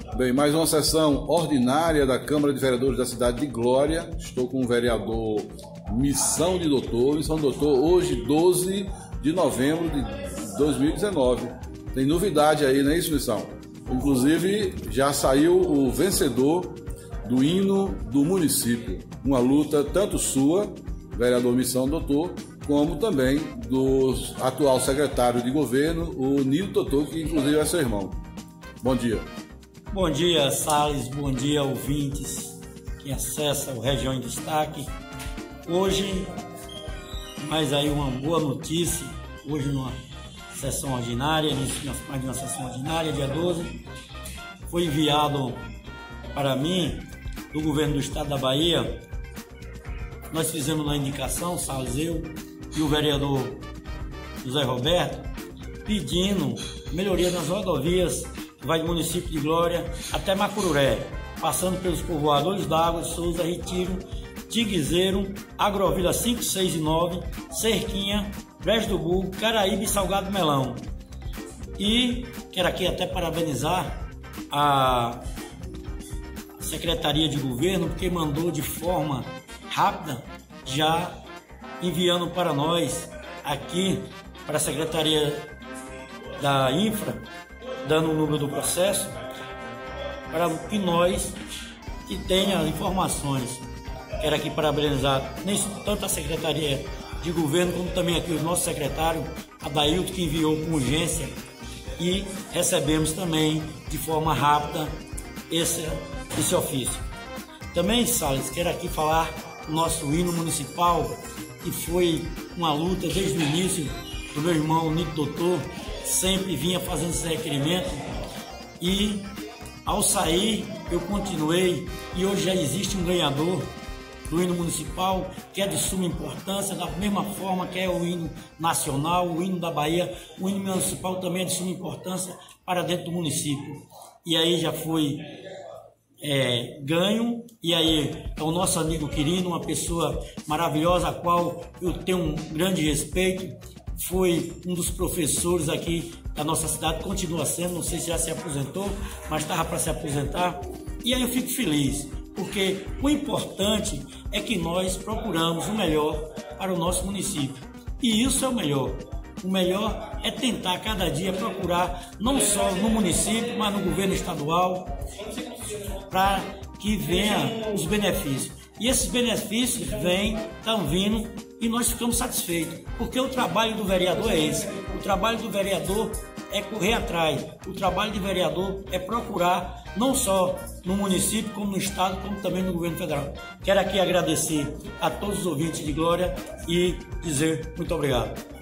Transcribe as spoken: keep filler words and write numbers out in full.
Bem, mais uma sessão ordinária da Câmara de Vereadores da cidade de Glória. Estou com o vereador Missão de Doutor. Missão de Doutor, hoje, doze de novembro de dois mil e dezenove. Tem novidade aí, não é isso, Missão? Inclusive, já saiu o vencedor do hino do município. Uma luta tanto sua, vereador Missão de Doutor, como também do atual secretário de governo, o Nildo Doutor, que inclusive é seu irmão. Bom dia. Bom dia, Salles. Bom dia, ouvintes que acessam o Região em Destaque. Hoje, mais aí uma boa notícia. Hoje, numa sessão ordinária, mais de uma sessão ordinária, dia doze, foi enviado para mim, do governo do estado da Bahia. Nós fizemos uma indicação, Salles, eu e o vereador José Roberto, pedindo melhoria nas rodovias que vai do município de Glória até Macururé, passando pelos povoadores d'Água, Souza, Retiro, Tiguizeiro, Agrovila cinco, seis e nove, Cerquinha, Brejo do Burgo, Caraíba e Salgado Melão. E quero aqui até parabenizar a Secretaria de Governo, porque mandou de forma rápida, já enviando para nós aqui, para a Secretaria da Infra, dando o número do processo, para que nós que tenha as informações. Quero aqui parabenizar nem tanto a Secretaria de Governo, como também aqui o nosso secretário, Adailton, que enviou com urgência, e recebemos também de forma rápida esse, esse ofício. Também, Salles, quero aqui falar do nosso hino municipal, que foi uma luta desde o início do meu irmão Nildo Doutor, sempre vinha fazendo esse requerimento, e ao sair eu continuei, e hoje já existe um ganhador do hino municipal, que é de suma importância, da mesma forma que é o hino nacional, o hino da Bahia, o hino municipal também é de suma importância para dentro do município. E aí já foi é, ganho, e aí é o nosso amigo Quirino, uma pessoa maravilhosa, a qual eu tenho um grande respeito, foi um dos professores aqui da nossa cidade, continua sendo, não sei se já se aposentou, mas estava para se aposentar, e aí eu fico feliz, porque o importante é que nós procuramos o melhor para o nosso município. E isso é o melhor. O melhor é tentar cada dia procurar, não só no município, mas no governo estadual, para que venham os benefícios. E esses benefícios vêm, estão vindo, e nós ficamos satisfeitos. Porque o trabalho do vereador é esse. O trabalho do vereador é correr atrás. O trabalho de vereador é procurar, não só no município, como no estado, como também no governo federal. Quero aqui agradecer a todos os ouvintes de Glória e dizer muito obrigado.